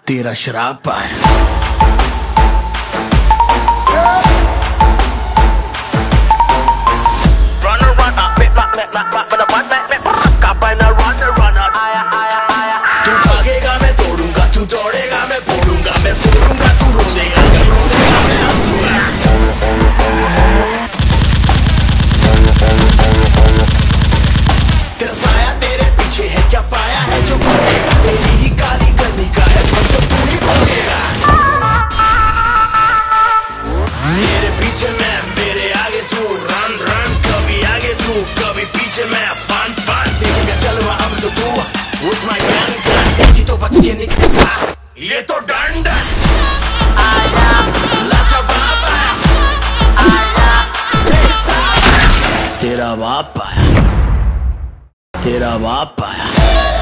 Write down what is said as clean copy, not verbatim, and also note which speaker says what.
Speaker 1: तेरा शराब पाया। तू भागेगा मैं तोड़ूंगा, तू दौड़ेगा मैं फोड़ूंगा, मैं फोड़ूंगा तू रोदेगा, जब रोदेगा मैं हंसूंगा। तेरा साया तेरे पीछे है, क्या पाया है जो भागेगा, तेरी ही गाली करने का है पर जो तू ही भागेगा। तेरे पीछे मैं, मेरे आगे तू, रन रन, कभी आगे तू कभी पीछे मैं, फन फन देखेगा चलवा अब तो तू with my gun gun, की तो बच के निकलेगा ये तो डन डन। आया लाजवाब आया, तेरा बाप आया, तेरा बाप आया।